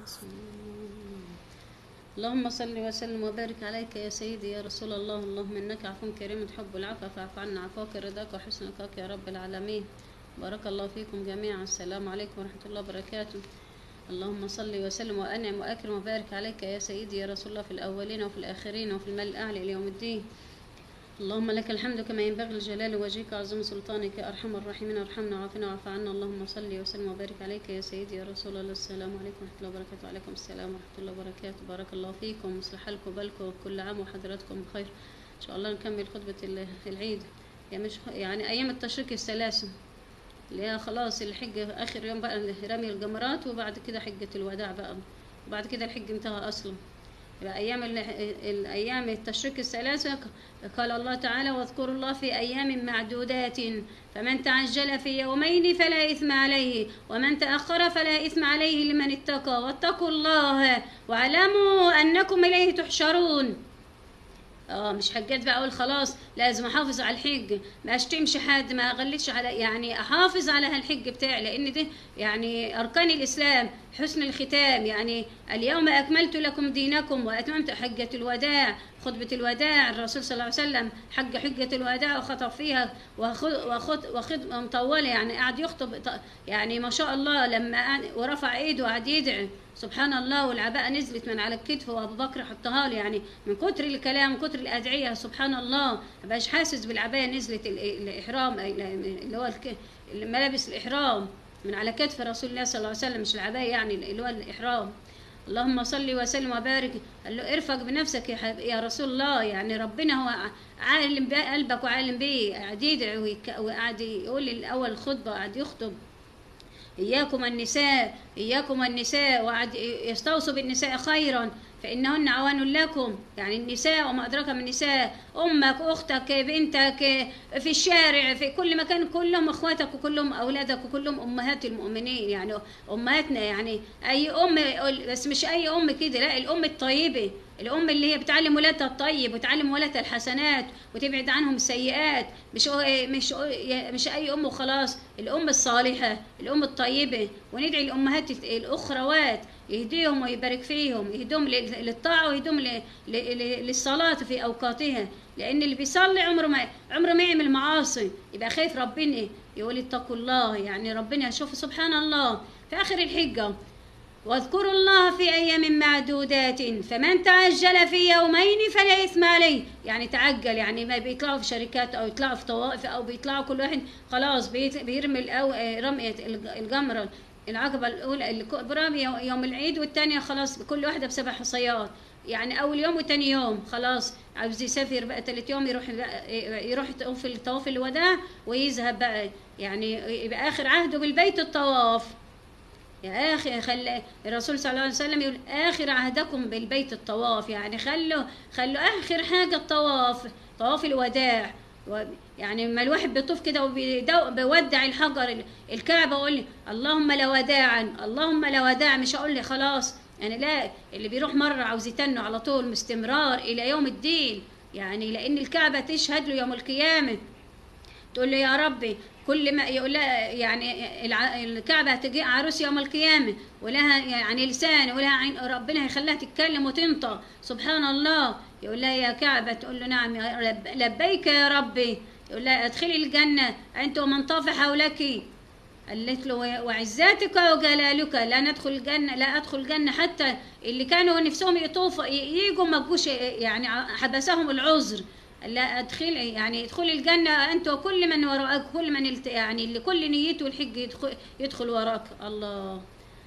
اللهم صل وسلم وبارك عليك يا سيدي يا رسول الله. اللهم انك عفو كريم تحب العفو فاعف عنا، عفوك رضاك وحسن لقاك يا رب العالمين. بارك الله فيكم جميعا. السلام عليكم ورحمه الله وبركاته. اللهم صل وسلم وانعم واكرم وبارك عليك يا سيدي يا رسول الله في الاولين وفي الاخرين وفي المال الاعلى الى يوم الدين. اللهم لك الحمد كما ينبغي لجلال وجهك وعظيم سلطانك يا ارحم الراحمين. ارحمنا وعافنا واعف عنا. اللهم صل وسلم وبارك عليك يا سيدي يا رسول الله. السلام عليكم ورحمه الله وبركاته. وعليكم السلام ورحمه الله وبركاته. بارك الله فيكم ويصلح حالكم بالكم كل عام وحضراتكم بخير. ان شاء الله نكمل خطبه العيد. يعني ايام التشريق الثلاثه اللي هي خلاص الحج اخر يوم بقى رمي الجمرات، وبعد كده حجه الوداع بقى، وبعد كده الحج انتهى اصلا. يبقى ايام التشريق الثلاثه قال الله تعالى: واذكروا الله في ايام معدودات فمن تعجل في يومين فلا اثم عليه ومن تاخر فلا اثم عليه لمن اتقى واتقوا الله واعلموا انكم اليه تحشرون. مش حجات بقى اقول خلاص لازم احافظ على الحج، ما اشتمش حد، ما اغلطش على، يعني احافظ على هالحج بتاعي، لان ده يعني اركان الاسلام حسن الختام. يعني اليوم اكملت لكم دينكم واتممت حجة الوداع، خطبة الوداع. الرسول صلى الله عليه وسلم حجة الوداع وخطب فيها وخطبة مطولة، يعني قاعد يخطب يعني ما شاء الله، لما ورفع ايده وقعد يدعي سبحان الله، والعباءة نزلت من على الكتف وابو بكر حطها له، يعني من كتر الكلام من كتر الادعية سبحان الله مبقاش حاسس بالعباية نزلت الاحرام اللي هو ملابس الاحرام من على كتف رسول الله صلى الله عليه وسلم، مش العباية يعني اللي هو الاحرام. اللهم صل وسلم وبارك. قال له ارفق بنفسك يا رسول الله، يعني ربنا هو عالم بقلبك وعالم بيه. قاعد يدعي وقاعد يقول الاول الخطبه، قاعد يخطب إياكم النساء إياكم النساء، وقعد يستوصوا بالنساء خيرا فإنهن عوان لكم. يعني النساء وما أدراك من النساء، أمك أختك بنتك في الشارع في كل مكان، كلهم أخواتك وكلهم أولادك وكلهم أمهات المؤمنين، يعني أمهاتنا. يعني أي أم، بس مش أي أم كده، لا، الأم الطيبة، الأم اللي هي بتعلم ولادها الطيب وتعلم ولادها الحسنات وتبعد عنهم السيئات، مش أي أم وخلاص، الأم الصالحة الأم الطيبة. وندعي الأمهات الأخروات يهديهم ويبارك فيهم، يهديهم للطاعة ويهديهم للصلاة في أوقاتها، لأن اللي بيصلي عمره ما يعمل معاصي، يبقى خايف ربنا، يقول اتقوا الله. يعني ربنا شوف سبحان الله في آخر الحجة: واذكروا الله في أيام معدودات فمن تعجل في يومين فلا إثم عليه. يعني تعجل، يعني ما بيطلعوا في شركات أو يطلعوا في طوائف أو بيطلعوا كل واحد خلاص بيرمي رمية الجمرة العقبة الأولى الكبرى يوم العيد، والثانية خلاص كل واحدة ب7 حصيات، يعني أول يوم وتاني يوم خلاص عاوز يسافر بقى ثالث يوم يروح في طواف الوداع ويذهب بقى، يعني يبقى آخر عهده بالبيت الطواف. يا أخي خلى الرسول صلى الله عليه وسلم يقول آخر عهدكم بالبيت الطواف، يعني خلوا آخر حاجة الطواف، طواف الوداع. يعني لما الواحد بيطوف كده وبيودع الحجر الكعبة ويقول اللهم لا وداعا اللهم لا وداع، مش هقول لي خلاص يعني، لا، اللي بيروح مرة عاوز يتنه على طول باستمرار إلى يوم الدين، يعني لأن الكعبة تشهد له يوم القيامة، تقول له يا ربي كل ما يقول لها، يعني الكعبة هتجي عروس يوم القيامة ولها يعني لسان ولها عين، ربنا هيخليها تتكلم وتنطق سبحان الله. يقول لها يا كعبة، تقول له نعم لبيك يا ربي. يقول لها ادخلي الجنة أنت ومن طاف حولك. قالت له وعزاتك وجلالك لا ندخل الجنة، لا أدخل الجنة حتى اللي كانوا نفسهم يطوفوا يجوا ما جوش، يعني حبسهم العذر. لا ادخلي، يعني ادخلي الجنة أنت وكل من وراءك، كل من يعني اللي كل نيته الحج يدخل وراك. الله،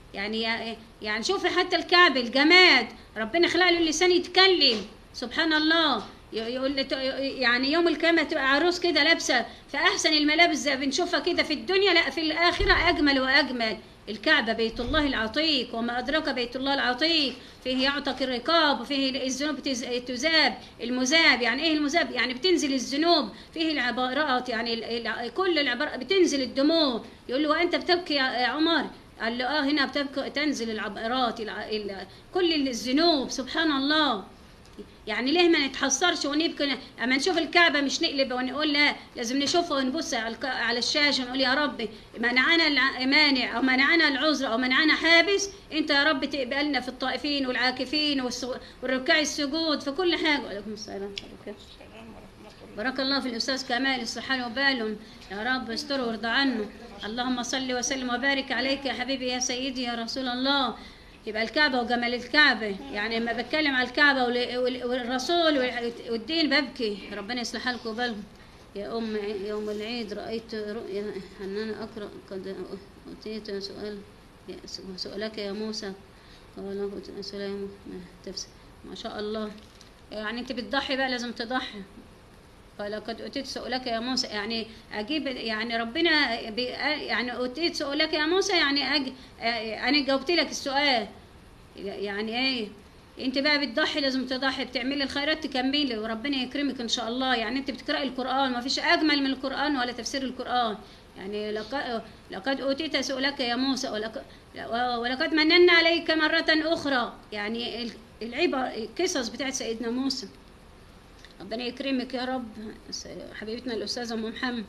يعني شوفي حتى الكعب الجماد ربنا خلق له اللسان يتكلم سبحان الله. يقول يعني يوم القيامة تبقى عروس كده لابسة في أحسن الملابس زي بنشوفها كده في الدنيا، لا في الآخرة أجمل وأجمل. الكعبة بيت الله العتيق، وما أدراك بيت الله العتيق، فيه يعتق الرقاب وفيه الذنوب تذاب المذاب. يعني إيه المذاب؟ يعني بتنزل الذنوب، فيه العبارات، يعني كل العبارات بتنزل الدموع. يقول له وأنت بتبكي يا عمر؟ قال له هنا بتبكي، تنزل العبارات كل الذنوب سبحان الله. يعني ليه ما نتحصرش ونبكي اما نشوف الكعبه مش نقلب ونقول لا، لازم نشوفه ونبص على الشاشه ونقول يا رب منعنا مانع او منعنا العذر او منعنا حابس، انت يا رب تقبلنا في الطائفين والعاكفين والركاع السجود في كل حاجه. وعليكم السلام. بارك الله في الاستاذ كمال الصحه وبال، يا رب استره وارضى عنه. اللهم صل وسلم وبارك عليك يا حبيبي يا سيدي يا رسول الله. يبقى الكعبه وجمال الكعبه، يعني لما بتكلم على الكعبه والرسول والدين ببكي. ربنا يصلح لكم بالهم. يا ام يوم العيد رايت رؤيا ان انا اقرا قد اتيت سؤالك يا موسى قال سلام ما شاء الله. يعني انت بتضحي بقى، لازم تضحي. فلقد أتيت سؤلك يا موسى، يعني أجيب، يعني ربنا يعني أتيت سؤلك يا موسى، يعني أنا جاوبت لك السؤال. يعني إيه؟ أنت بقى بتضحي، لازم تضحي، بتعملي الخيرات تكملي وربنا يكرمك إن شاء الله. يعني أنت بتقرأي القرآن، ما فيش أجمل من القرآن ولا تفسير القرآن. يعني لقد أتيت سؤلك يا موسى ولقد مننا عليك مرة أخرى. يعني العبر القصص بتاعت سيدنا موسى. ربنا يكرمك يا رب حبيبتنا الأستاذة أم محمد،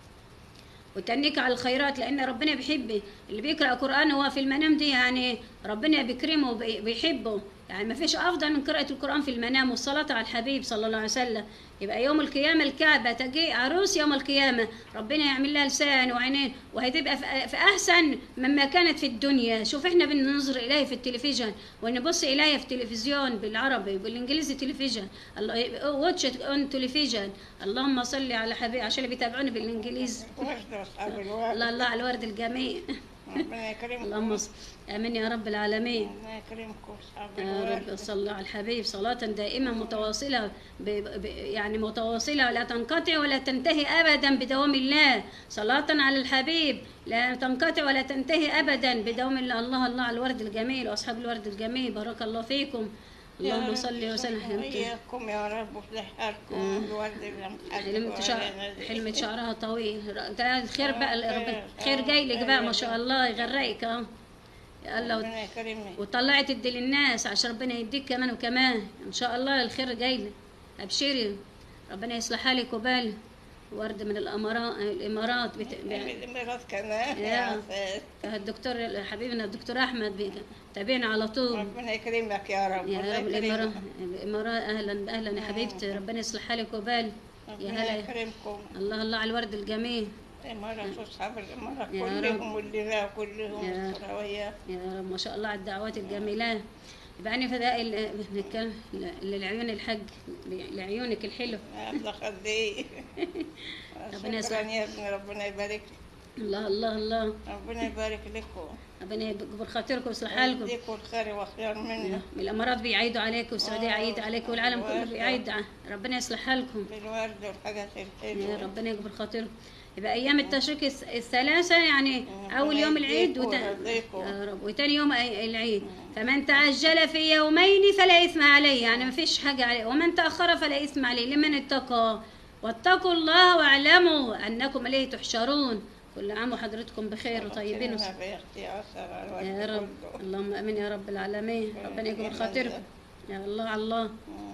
وتنيك على الخيرات، لأن ربنا بيحب اللي بيقرأ قرآن هو في المنام دي، يعني ربنا بيكرمه وبيحبه. يعني ما فيش أفضل من قراءة القرآن في المنام والصلاة على الحبيب صلى الله عليه وسلم. يبقى يوم القيامة الكعبة تجي عروس يوم القيامة، ربنا يعمل لها لسان وعينين، وهتبقى في أحسن مما كانت في الدنيا. شوف احنا بننظر إليها في التلفزيون ونبص إليها في التلفزيون بالعربي بالإنجليزي تلفزيون، واتش اون تلفزيون. اللهم صل على حبيب عشان اللي بيتابعوني بالإنجليزي. الله الله على الورد الجميل. ربنا يكرمكم. اللهم امين يا رب العالمين. ربنا يكرمكم اصحاب يا رب صل على الحبيب صلاة دائمة متواصلة يعني متواصلة لا تنقطع ولا تنتهي أبدا بدوام الله. صلاة على الحبيب لا تنقطع ولا تنتهي أبدا بدوام الله. الله الله على الورد الجميل وأصحاب الورد الجميل. بارك الله فيكم. اللهم صل وسلم. إياكم يا رب وفي حالكم. الورد حلمة شعرها طويل. ده الخير بقى، خير جاي لك بقى ما شاء الله يغرقك اهو. يا الله وطلعت تدي للناس عشان ربنا يديك كمان وكمان ان شاء الله. الخير جاي لك، ابشري ربنا يصلح حالك وبالك. ورد من الامارات الامارات كمان يا الدكتور حبيبنا الدكتور احمد تابعنا على طول. ربنا يكرمك يا رب. يا رب الامارات اهلا اهلا يا حبيبتي. ربنا يصلح حالك وبالك. يا هلا يكرمكم. الله الله على الورد الجميل. الامارات واصحاب الامارات كلهم واللي كلهم يا رب ما شاء الله على الدعوات الجميله. يبقى أنا فداء بنتكلم للعيون الحج لعيونك الحلو. الله يخليك. ربنا يسعدك يا ابني. ربنا يبارك لك. الله الله الله. ربنا يبارك لكم. ربنا يكبر خاطركم ويصلح حالكم. يديكم الخير والخير منه. من الامارات بيعيدوا عليكم والسعوديه يعيد عليكم والعالم كله بيعيد. ربنا يصلح حالكم. بالورد والحاجات الحلوه. يا ربنا يكبر خاطركم. يبقى ايام التشريق الثلاثه، يعني اول يوم العيد يا رب وثاني يوم العيد. فمن تعجل في يومين فلا اثم عليه، يعني ما فيش حاجه عليه. ومن تاخر فلا اثم عليه لمن اتقى. واتقوا الله واعلموا انكم اليه تحشرون. كل عام وحضرتكم بخير وطيبين يا رب. اللهم امين يا رب العالمين. ربنا يكبر خاطركم. يا الله على الله.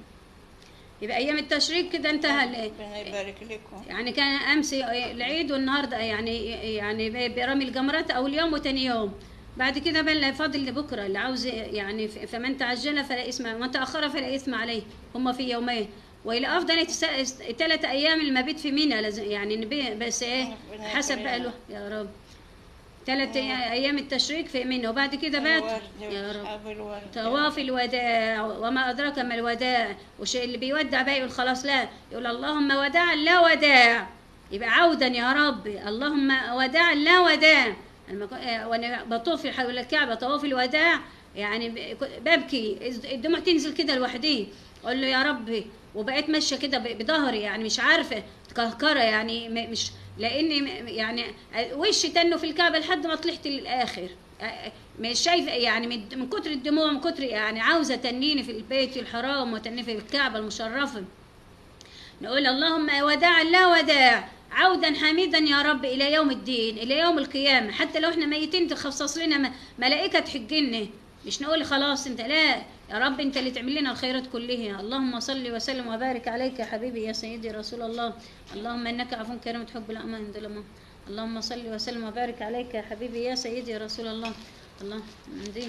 يبقى ايام التشريق كده انتهى. ربنا يبارك لكم. يعني كان امس العيد والنهارده يعني برمي الجمرات اول يوم وثاني يوم. بعد كده بقى فاضل لبكره اللي عاوز يعني. فمن تعجل فلا اثم ومن تاخر فلا اثم عليه. هم في يومين. والى افضل 3 ايام المبيت في منى لازم يعني بس ايه حسب بقى له يا رب. 3 ايام التشريق في منى وبعد كده بقى يا رب طواف الوداع. وما ادراك ما الوداع. والشيء اللي بيودع بقى يقول خلاص لا، يقول اللهم وداعا لا وداع. يبقى عودا يا رب. اللهم وداعا لا وداع. وانا بطوف حول الكعبه طواف الوداع يعني ببكي الدموع تنزل كده لوحدي. اقول له يا رب. وبقيت ماشيه كده بظهري يعني مش عارفه كهكره يعني مش لاني يعني وشي تنه في الكعبه لحد ما طلعت للاخر. مش شايفه يعني من كتر الدموع من كتر يعني عاوزه تنيني في البيت الحرام وتنيني في الكعبه المشرفه. نقول اللهم وداعا لا وداع عودا حميدا يا رب الى يوم الدين الى يوم القيامه. حتى لو احنا ميتين تخصص لنا ملائكه تحجنا مش نقول خلاص انت، لا يا رب انت اللي تعمل لنا الخيرات كلها. اللهم صل وسلم وبارك عليك يا حبيبي يا سيدي رسول الله. اللهم انك عفو كريم تحب الامان ظلما. اللهم صل وسلم وبارك عليك يا حبيبي يا سيدي يا رسول الله. الله دي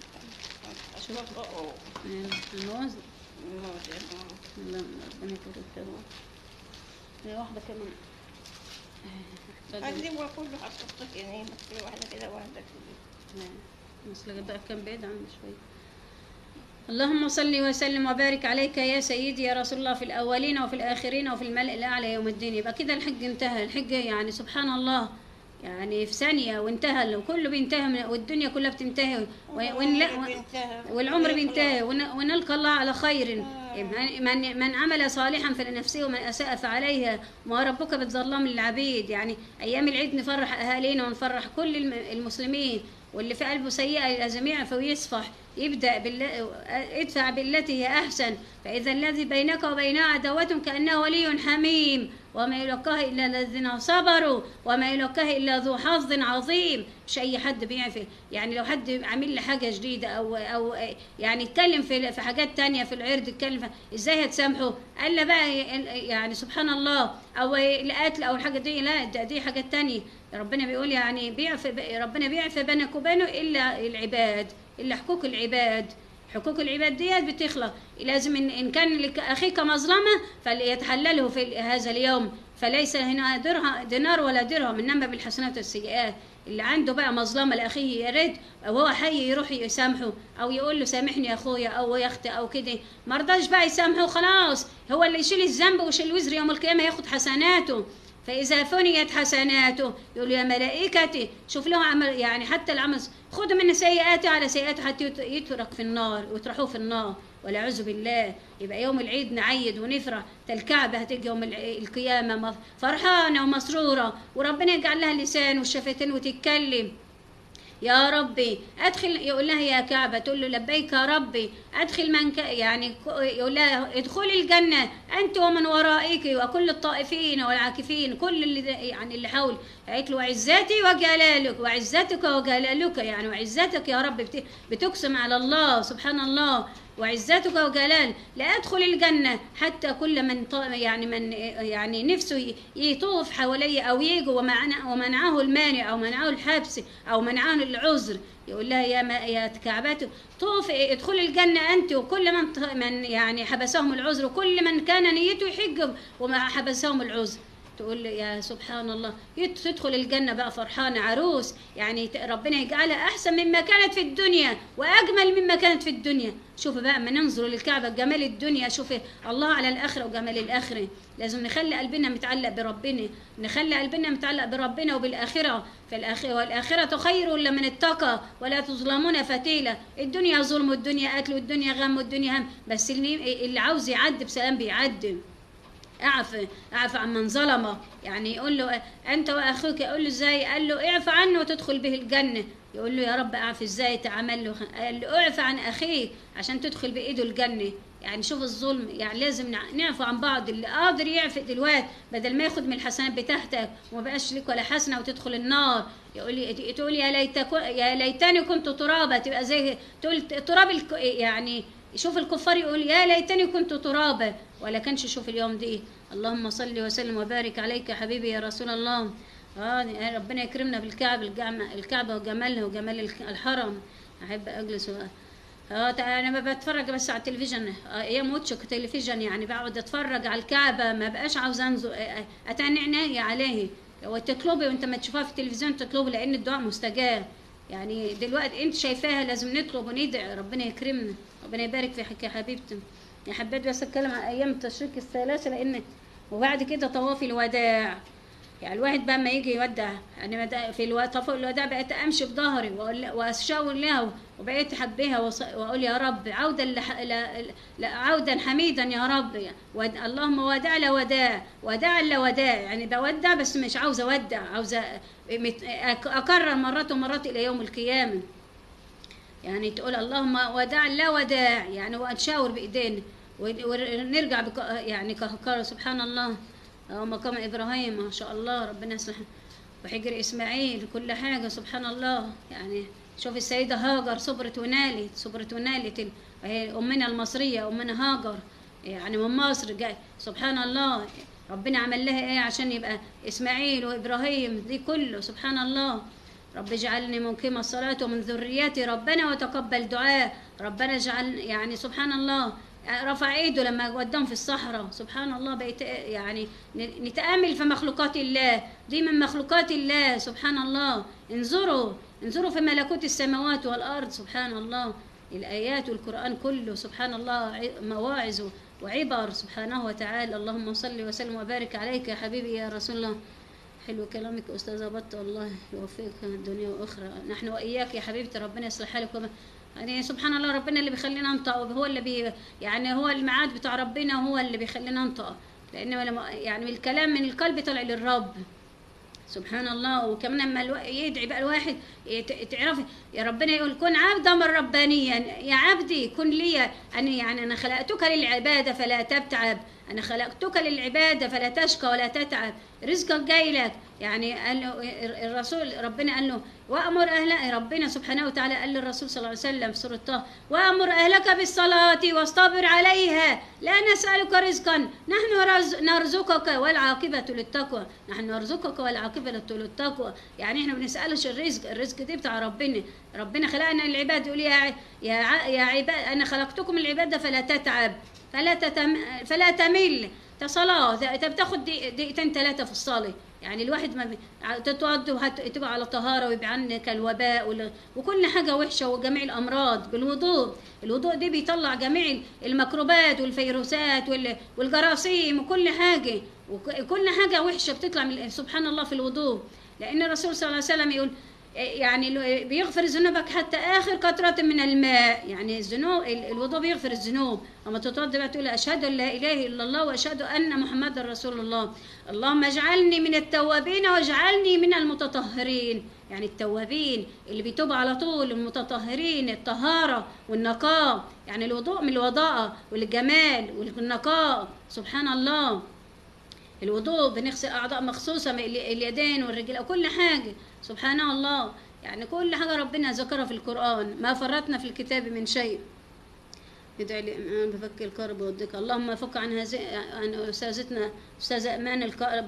الموز. لا ربنا يكرمك كده. هي واحدة كمان. هنجيبها كله حطيت يعني بس واحدة كده واحدة كده. مثل بقى كان بعيد عني شوية. اللهم صل وسلم وبارك عليك يا سيدي يا رسول الله في الأولين وفي الآخرين وفي الملأ الأعلى يوم الدين. يبقى كده الحج انتهى. الحج يعني سبحان الله يعني في ثانية وانتهى، وكله بينتهي والدنيا كلها بتنتهي والعمر بينتهي ونلقى الله على خير. من عمل صالحا فلنفسه ومن أساء فعليها وما ربك بالظلام للعبيد. يعني أيام العيد نفرح أهالينا ونفرح كل المسلمين، واللي في قلبه سيئة إلى جميع فيصفح. يبدأ ادفع بالتي هي أحسن فإذا الذي بينك وبينه عداوة كأنه ولي حميم وما يلقاه إلا الذين صبروا وما يلقاه إلا ذو حظ عظيم. مش أي حد بيعرف. يعني لو حد عامل لي حاجة جديدة أو يعني اتكلم في حاجات تانية في العرض، اتكلم إزاي هتسامحه؟ قال له بقى يعني سبحان الله، أو القتل أو الحاجة دي، لا دي حاجات تانية. ربنا بيقول يعني ربنا بيعفي بينك وبينه إلا العباد، إلا حقوق العباد. حقوق العباد ديت بتخلق. لازم إن كان لأخيك مظلمة فليتحلله في هذا اليوم، فليس هنا دينار ولا درهم، إنما بالحسنات والسيئات. اللي عنده بقى مظلمة لأخيه يا ريت وهو حي يروح يسامحه أو يقول له سامحني يا أخويا أو يا أختي أو كده. ما رضاش بقى يسامحه خلاص، هو اللي يشيل الذنب ويشيل الوزر يوم القيامة، ياخد حسناته. فإذا فنيت حسناته يقول يا ملائكتي شوف له عمل، يعني حتى العمل خذوا من سيئاته على سيئاته حتى يترك في النار ويطرحوه في النار والعياذ بالله. يبقى يوم العيد نعيد ونفرح. الكعبة هتيجي يوم القيامة فرحانة ومسرورة، وربنا يجعل لها اللسان والشفتين وتتكلم. يا ربي ادخل، يقول لها يا كعبة، تقول له لبيك يا ربي، ادخل من يعني يقول لها ادخلي الجنة انت ومن ورائك وكل الطائفين والعاكفين كل اللي يعني اللي حول. قالت له وعزتي وجلالك، وعزتك وجلالك، يعني وعزتك يا رب بتقسم على الله سبحان الله، وعزتك وجلال لا أدخل الجنة حتى كل من يعني نفسه يطوف حوالي أو يجي ومنعه المانع أو منعه الحبس أو منعه العذر. يقول لها يا كعبته طوف ادخل الجنة أنت وكل من يعني حبسهم العذر وكل من كان نيته يحج وما حبسهم العذر. تقول يا سبحان الله تدخل الجنة بقى فرحانة عروس، يعني ربنا يجعلها أحسن مما كانت في الدنيا وأجمل مما كانت في الدنيا. شوف بقى ما ننظر للكعبة جمال الدنيا، شوف الله على الآخرة وجمال الآخرة. لازم نخلي قلبنا متعلق بربنا، نخلي قلبنا متعلق بربنا وبالآخرة. والآخرة خير لمن اتقى ولا تظلمون فتيلة. الدنيا ظلم والدنيا قتل والدنيا غم والدنيا هم، بس اللي عاوز يعدي بسلام بيعدي. اعفى عن من ظلمه، يعني يقول له انت واخوك، يقول له ازاي؟ قال له اعفى عنه وتدخل به الجنه. يقول له يا رب اعفى ازاي؟ تعمل له، قال له اعفى عن اخيك عشان تدخل بايده الجنه. يعني شوف الظلم، يعني لازم نعفو عن بعض. اللي قادر يعفي دلوقتي بدل ما ياخد من الحسنات بتاعتك وما بقاش لك ولا حسنه وتدخل النار. تقول يا ليتني كنت ترابا، تبقى زي تقول تراب يعني شوف الكفار يقول يا ليتني كنت ترابا، ولا كانش يشوف اليوم دي. اللهم صل وسلم وبارك عليك يا حبيبي يا رسول الله. ربنا يكرمنا بالكعبة وجمالها وجمال الحرم. احب اجلس انا ما بتفرج بس على التلفزيون، ايام واتشك تلفزيون، يعني بقعد اتفرج على الكعبة، ما بقاش عاوزه انظر اتعني عيني عليه. وتطلبي وانت ما تشوفها في التلفزيون تطلبي، لان الدعاء مستجاب. يعني دلوقتي انت شايفاها لازم نطلب وندعي ربنا يكرمنا، ربنا يبارك في حكي يا حبيبتي. يا حبيت بس اتكلم عن ايام التشريق الثلاثه، لان وبعد كده طواف الوداع. يعني الواحد بقى ما يجي يودع، يعني في طواف الوداع بقيت امشي بظهري واشاور له، وبقيت احبها واقول يا رب عودا حميدا يا رب. اللهم وداع لا وداع، وداع لا وداع، يعني بودع بس مش عاوزه اودع، عاوزه اكرر مرات ومرات الى يوم القيامه. يعني تقول اللهم وداع لا وداع، يعني ونشاور بايدينا ونرجع يعني سبحان الله. مقام ابراهيم ما شاء الله ربنا يصلح، وحجر اسماعيل كل حاجه سبحان الله. يعني شوف السيدة هاجر صبرت ونالت هي أمنا المصرية أمنا هاجر يعني من مصر جاي سبحان الله. ربنا عمل لها ايه عشان يبقى إسماعيل وإبراهيم دي كله سبحان الله. رب اجعلني مقيم الصلاة ومن ذريتي ربنا وتقبل دعاء. ربنا اجعل يعني سبحان الله رفع ايده لما وداهم في الصحراء سبحان الله. بقيت يعني نتأمل في مخلوقات الله، دي من مخلوقات الله سبحان الله. انظروا في ملكوت السماوات والأرض سبحان الله. الآيات والقرآن كله سبحان الله مواعظ وعبر سبحانه وتعالى. اللهم صل وسلم وبارك عليك يا حبيبي يا رسول الله. حلو كلامك أستاذة بط، الله يوفقك الدنيا وأخرى. نحن وإياك يا حبيبتي، ربنا يصلح حالك يعني سبحان الله ربنا اللي بيخلينا ننطق، هو اللي يعني هو الميعاد بتاع ربنا هو اللي بيخلينا ننطق، لأن يعني الكلام من القلب طلع للرب سبحان الله. وكمان لما يدعي بقى الواحد تعرفي يا ربنا يقول كن عبدا من ربانيا، يا عبدي كن لي أنا خلقتك للعبادة فلا تتعب، أنا خلقتك للعبادة فلا تشقى ولا تتعب، رزقك جاي لك. يعني قال له الرسول ربنا قال له وأمر أهلك، ربنا سبحانه وتعالى قال للرسول صلى الله عليه وسلم في سورة طه وأمر أهلك بالصلاة واصطبر عليها لا نسألك رزقا نحن نرزقك والعاقبة للتقوى، نحن نرزقك والعاقبة للتقوى. يعني احنا ما بنسألش الرزق دي بتاع ربنا خلقنا العباد. يقول يا عباد أنا خلقتكم العبادة فلا تتعب فلا تمل. صلاة بتاخد دقيقتين 3 في الصلاة، يعني الواحد ما تتوضى وتبقى على طهارة ويبقى عنك الوباء وكل حاجة وحشة وجميع الأمراض الوضوء دي بيطلع جميع الميكروبات والفيروسات والجراثيم وكل حاجة وحشة بتطلع من سبحان الله في الوضوء. لأن الرسول صلى الله عليه وسلم يقول يعني بيغفر ذنوبك حتى آخر قطرة من الماء، يعني الذنوب الوضوء بيغفر الذنوب. أما تتوضأ بقى تقول أشهد أن لا إله إلا الله وأشهد أن محمدا رسول الله. اللهم اجعلني من التوابين واجعلني من المتطهرين، يعني التوابين اللي بيتوب على طول، المتطهرين الطهارة والنقاء، يعني الوضوء من الوضاءة والجمال والنقاء سبحان الله. الوضوء بنغسل أعضاء مخصوصة اليدين والرجل وكل حاجة سبحان الله. يعني كل حاجة ربنا ذكرها في القرآن، ما فرطنا في الكتاب من شيء. ندعي الإمام بفك الكرب والضيق. اللهم فك عن أستاذتنا أستاذة إيمان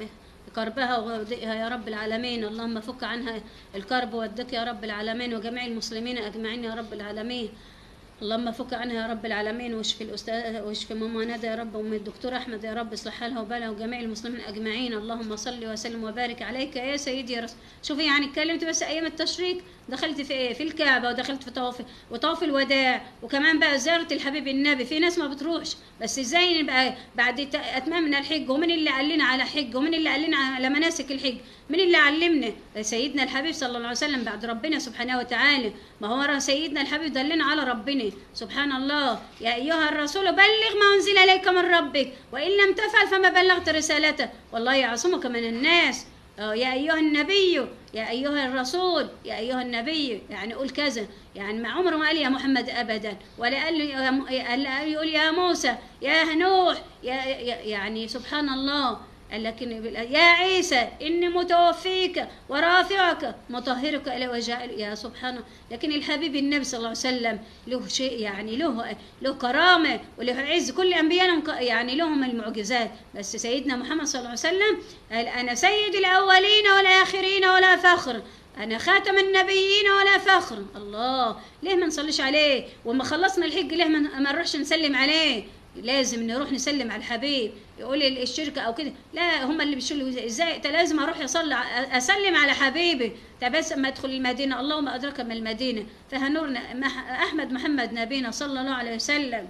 كربها وضيقها يا رب العالمين. اللهم فك عنها الكرب والضيق يا رب العالمين، وجميع المسلمين أجمعين يا رب العالمين. اللهم فك عنها يا رب العالمين، واشفي الأستاذ واشفي ماما ندى يا رب، وام الدكتور أحمد يا رب اصلح حالها وبالها وجميع المسلمين أجمعين. اللهم صل وسلم وبارك عليك يا سيدي يا رسول. شوفي يعني اتكلمت بس أيام التشريق دخلت في الكعبة ودخلت في طواف الوداع، وكمان بقى زيارة الحبيب النبي. في ناس ما بتروحش، بس ازاي نبقى بعد أتمامنا الحج؟ ومن اللي قال لنا على حج؟ ومن اللي قال لنا على مناسك الحج؟ من اللي علمنا؟ سيدنا الحبيب صلى الله عليه وسلم بعد ربنا سبحانه وتعالى. ما هو سيدنا الحبيب دلنا على ربنا سبحان الله. يا أيها الرسول بلغ ما أنزل إليك من ربك وإن لم تفعل فما بلغت رسالته والله يعصمك من الناس. يا أيها النبي، يا أيها الرسول، يا أيها النبي، يعني قول كذا. يعني ما عمره ما قال يا محمد أبدا، ولا قال يقول يا موسى يا نوح يعني سبحان الله. لكن يا عيسى إني متوفيك ورافعك مطهرك إلى وجائل يا سبحانه. لكن الحبيب النبي صلى الله عليه وسلم له شيء، يعني له كرامة وله عز. كل أنبياء يعني لهم المعجزات، بس سيدنا محمد صلى الله عليه وسلم قال أنا سيد الأولين والآخرين ولا فخر، أنا خاتم النبيين ولا فخر. الله، ليه ما نصليش عليه؟ وما خلصنا الحج ليه ما نروحش نسلم عليه؟ لازم نروح نسلم على الحبيب. يقول الشركة او كده لا، هم اللي بيشيلوا ازاي؟ لازم اروح اسلم على حبيبي. بس ما ادخل المدينه اللهم ادرك من المدينه فهنورنا احمد محمد نبينا صلى الله عليه وسلم.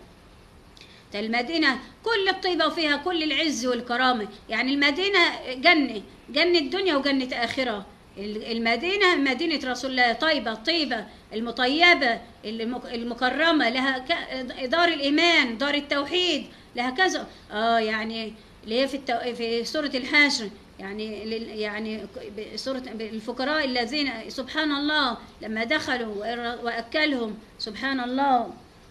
المدينه كل الطيبه وفيها كل العز والكرامه، يعني المدينه جنه دنيا وجنه اخره. المدينة مدينة رسول الله، طيبة المطيبة المكرمة، لها دار الإيمان دار التوحيد، لها كذا. يعني اللي هي في سورة الحشر، يعني سورة الفقراء الذين سبحان الله لما دخلوا وأكلهم سبحان الله.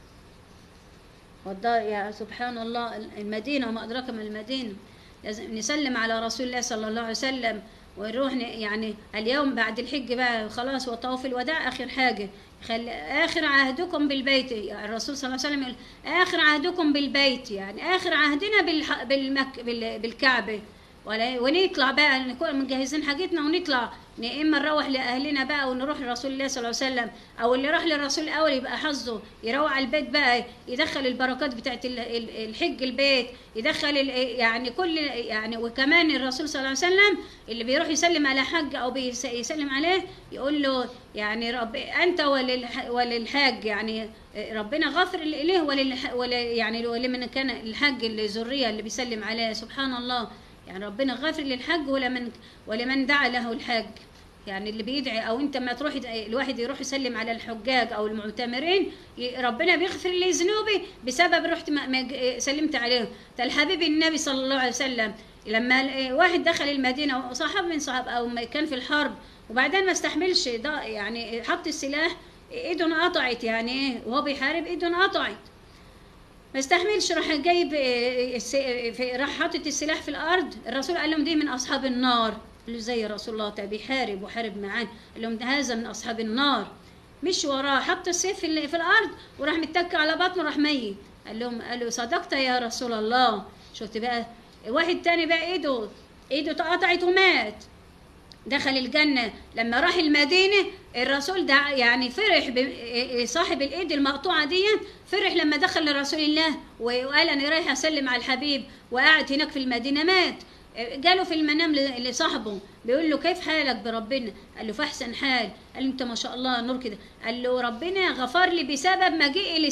يا سبحان الله المدينة وما أدراك ما المدينة. لازم نسلم على رسول الله صلى الله عليه وسلم ونروح يعني اليوم بعد الحج بقى خلاص وطواف الوداع آخر حاجة. آخر عهدكم بالبيت، الرسول صلى الله عليه وسلم يقول آخر عهدكم بالبيت، يعني آخر عهدنا بالكعبة. ونطلع بقى نكون مجهزين حاجتنا ونطلع، اما نروح لاهلنا بقى ونروح لرسول الله صلى الله عليه وسلم، او اللي راح للرسول الاول يبقى حظه يروح على البيت بقى يدخل البركات بتاعت الحج البيت، يدخل يعني كل يعني. وكمان الرسول صلى الله عليه وسلم اللي بيروح يسلم على حج او يسلم عليه يقول له يعني رب انت وللحاج، يعني ربنا غفر اليه يعني ولمن كان الحج الذريه اللي بيسلم عليه. سبحان الله، يعني ربنا غافر للحج ولمن دعا له الحج. يعني اللي بيدعي او انت ما تروح الواحد يروح يسلم على الحجاج او المعتمرين ربنا بيغفر لي ذنوبي بسبب رحت ما سلمت عليهم. ده الحبيب النبي صلى الله عليه وسلم لما واحد دخل المدينه وصحاب من صحاب او كان في الحرب وبعدين ما استحملش يعني حط السلاح ايده انقطعت، يعني وهو بيحارب ايده انقطعت ما استحملش، راح جايب راح حاطط السلاح في الارض. الرسول قال لهم دي من اصحاب النار. قال له زي رسول الله ده بيحارب وحارب معاه، قال لهم ده هذا من اصحاب النار. مش وراه، حط السيف في الارض وراح متك على بطنه راح ميت. قالوا صدقت يا رسول الله. شفت بقى واحد تاني بقى ايده اتقطعت ومات دخل الجنة. لما راح المدينة الرسول ده يعني فرح صاحب الايد المقطوعة دي، فرح لما دخل لرسول الله وقال انا رايح اسلم على الحبيب، وقعد هناك في المدينة مات. جاله في المنام لصاحبه بيقول له كيف حالك بربنا؟ قال له في احسن حال. قال له انت ما شاء الله نور كده. قال له ربنا غفر لي بسبب مجيئي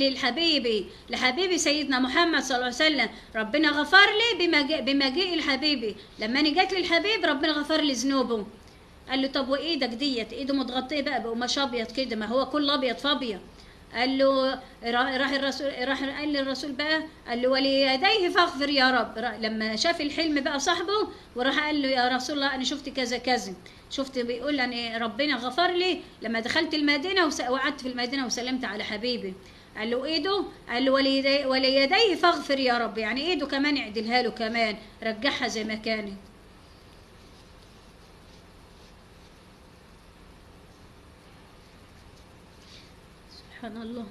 لحبيبي سيدنا محمد صلى الله عليه وسلم. ربنا غفر لي بمجيء الحبيبي، لما انا جيت للحبيب ربنا غفر لي ذنوبه. قال له طب وايدك ديت ايده متغطيه بقى بقماش ابيض كده، ما هو كل ابيض فابيض. قال له راح قال للرسول بقى، قال له وليديه فاغفر يا رب. لما شاف الحلم بقى صاحبه وراح قال له يا رسول الله انا شفت كذا كذا، شفت بيقول ان ربنا غفر لي لما دخلت المدينه وقعدت في المدينه وسلمت على حبيبي. قال له ايده، قال له وليديه فاغفر يا رب، يعني ايده كمان اعدلها له كمان رجعها زي ما كانت. سبحان الله.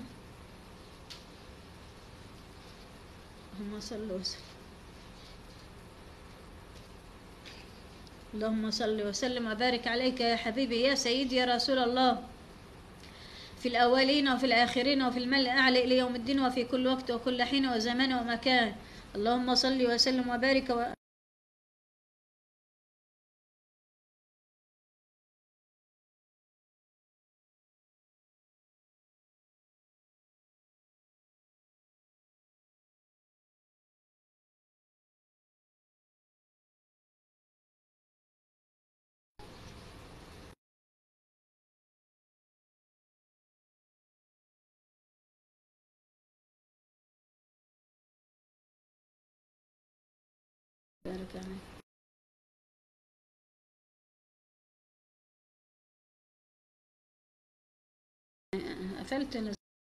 اللهم صل وسلم. اللهم صل وسلم وبارك عليك يا حبيبي يا سيدي يا رسول الله، في الأولين وفي الآخرين وفي الملأ الأعلى إلى يوم الدين وفي كل وقت وكل حين وزمان ومكان. اللهم صل وسلم وبارك بارك عليك. قفلت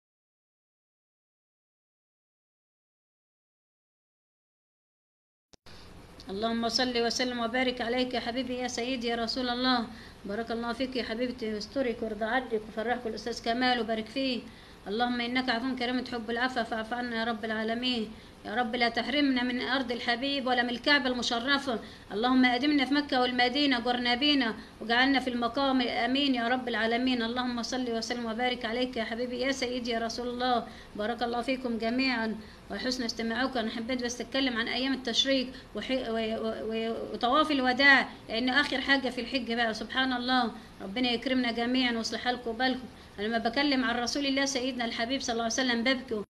اللهم صل وسلم وبارك عليك يا حبيبي يا سيدي يا رسول الله. بارك الله فيك يا حبيبتي، يسترك ويرضى عنك وفرحك الأستاذ كمال وبارك فيه. اللهم إنك عفو كريم تحب العفو فاعف عنا يا رب العالمين. يا رب لا تحرمنا من أرض الحبيب ولا من الكعبة المشرفة. اللهم أدمنا في مكة والمدينة جرنا بينا وجعلنا في المقام الأمين يا رب العالمين. اللهم صل وسلم وبارك عليك يا حبيبي يا سيدي يا رسول الله. بارك الله فيكم جميعا وحسن استماعكم. أنا حبيت بس أتكلم عن أيام التشريق وطواف الوداع لأنه آخر حاجة في الحج بقى. سبحان الله، ربنا يكرمنا جميعا ويصلح لكم بالكم. أنا لما بكلم عن رسول الله سيدنا الحبيب صلى الله عليه وسلم ببكي.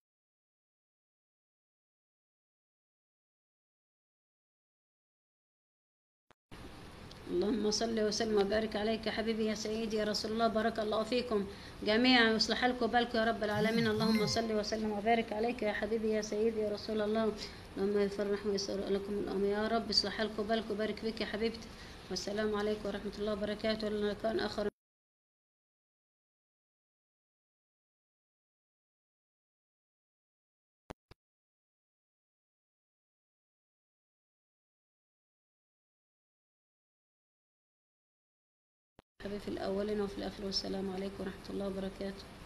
اللهم صل وسلم وبارك عليك يا حبيبي يا سيدي يا رسول الله. بارك الله فيكم جميعا ويصلح لكم بالكم يا رب العالمين. اللهم صل وسلم وبارك عليك يا حبيبي يا سيدي يا رسول الله. اللهم يفرح ويسر لكم الأمر يا رب. يصلح لكم بالكم وبارك فيك يا حبيبتي. والسلام عليكم ورحمة الله وبركاته. لنا لقاء آخر. حبيبي في الأولين وفي الآخر، والسلام عليكم ورحمة الله وبركاته.